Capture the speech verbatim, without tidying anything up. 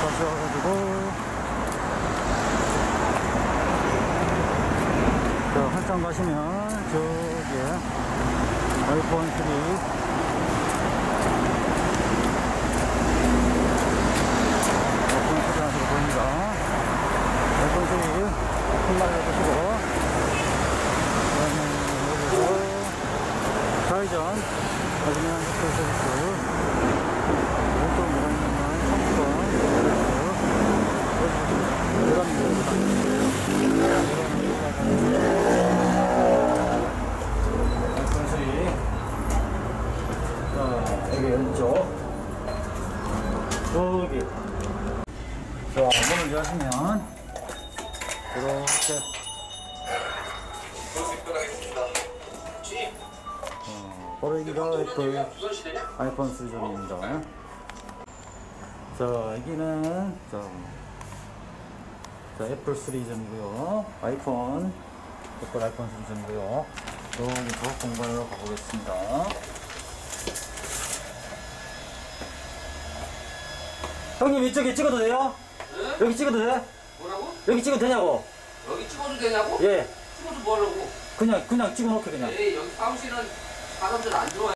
가셔가지고 자, 한참 가시면 저기에 아이폰 쓰리 아이폰 쓰리 하시고 보입니다. 아이폰 쓰리 콜라를 보시고 그 다음에 여기서 좌회전 마지막 흑돌 서비스 왼쪽 뭐가 있냐면 삼 번 아이폰 쓰리 자, 여기 왼쪽 여기 자, 문을 여시면 이렇게 어, 여기가 애플 아이폰 쓰리 점입니다. 자, 여기는 자, 자 애플 쓰리 점이고요. 아이폰 애플 아이폰 쓰리 점이고요. 여기 작업 공간으로 가보겠습니다. 형님 이쪽에 찍어도 돼요? 네? 여기 찍어도 돼? 뭐라고? 여기 찍어도 되냐고? 여기 찍어도 되냐고? 예. 찍어도 뭐하려고? 그냥 그냥 찍어놓게 그냥. 에이, 여기 사무실은 사람들 안 좋아해.